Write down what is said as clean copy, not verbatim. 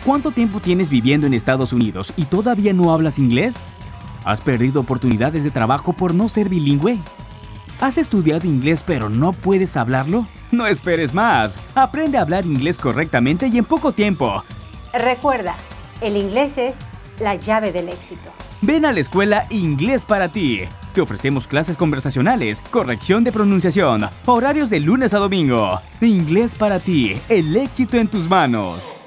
¿Cuánto tiempo tienes viviendo en Estados Unidos y todavía no hablas inglés? ¿Has perdido oportunidades de trabajo por no ser bilingüe? ¿Has estudiado inglés pero no puedes hablarlo? No esperes más. Aprende a hablar inglés correctamente y en poco tiempo. Recuerda, el inglés es la llave del éxito. Ven a la escuela Inglés para ti. Te ofrecemos clases conversacionales, corrección de pronunciación, horarios de lunes a domingo. Inglés para ti, el éxito en tus manos.